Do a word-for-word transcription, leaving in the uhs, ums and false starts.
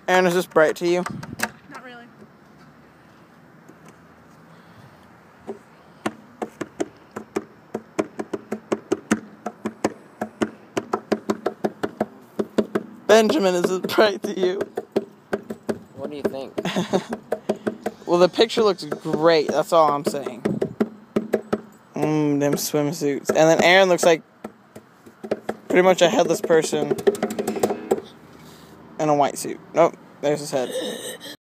Aaron, is this bright to you? Not really. Benjamin, is it bright to you? What do you think? Well, the picture looks great. That's all I'm saying. Mmm, them swimsuits. And then Aaron looks like pretty much a headless person in a white suit. Nope, there's his head.